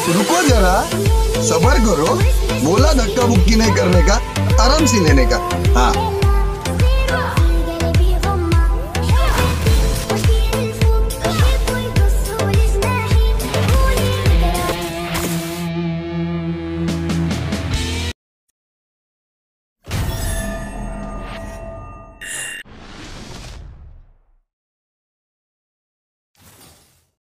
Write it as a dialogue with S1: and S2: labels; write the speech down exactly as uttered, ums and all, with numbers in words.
S1: रुको जरा, सबर करो। बोला धक्का मुक्की नहीं करने का, आराम से लेने का। हाँ